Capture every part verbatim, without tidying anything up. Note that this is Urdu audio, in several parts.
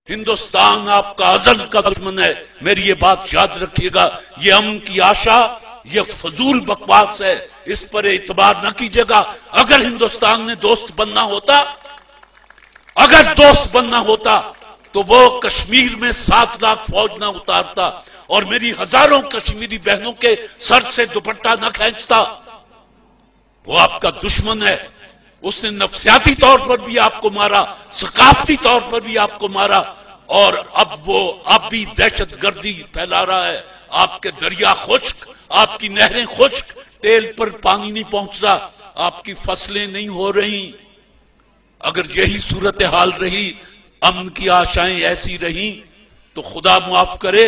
ہندوستان آپ کا ازل کا دشمن ہے، میری یہ بات یاد رکھیے گا۔ یہ امن کی آشا یہ فضول بکواس ہے، اس پر اعتبار نہ کیجیے گا۔ اگر ہندوستان نے دوست بننا ہوتا اگر دوست بننا ہوتا تو وہ کشمیر میں سات لاکھ فوج نہ اتارتا اور میری ہزاروں کشمیری بہنوں کے سر سے دوپٹہ نہ کھینچتا۔ وہ آپ کا دشمن ہے، اس نے نفسیاتی طور پر بھی آپ کو مارا، ثقافتی طور پر بھی آپ کو مارا، اور اب وہ اب بھی دہشت گردی پھیلا رہا ہے۔ آپ کے دریا خشک، آپ کی نہریں خشک، ٹیل پر پانی نہیں پہنچ رہا، آپ کی فصلیں نہیں ہو رہی۔ اگر یہی صورتحال رہی، امن کی آشائیں ایسی رہیں، تو خدا معاف کرے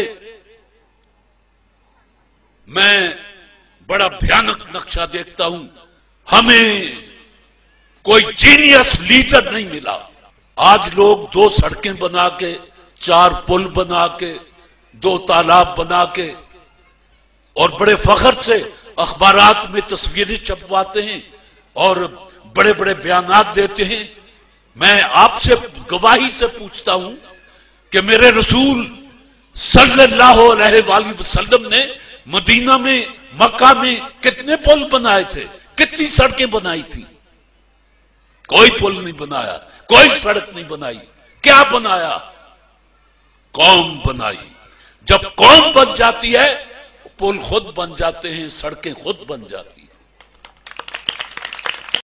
میں بڑا بھیانک نقشہ دیکھتا ہوں۔ ہمیں کوئی جینیس لیڈر نہیں ملا۔ آج لوگ دو سڑکیں بنا کے، چار پل بنا کے، دو تالاب بنا کے، اور بڑے فخر سے اخبارات میں تصویریں چھپواتے ہیں اور بڑے بڑے بیانات دیتے ہیں۔ میں آپ سے گواہی سے پوچھتا ہوں کہ میرے رسول صلی اللہ علیہ وآلہ وسلم نے مدینہ میں، مکہ میں کتنے پل بنائے تھے، کتنی سڑکیں بنائی تھی؟ کوئی پل نہیں بنایا، کوئی سڑک نہیں بنائی۔ کیا بنایا؟ قوم بنائی۔ جب قوم بن جاتی ہے، پل خود بن جاتے ہیں، سڑکیں خود بن جاتی ہیں۔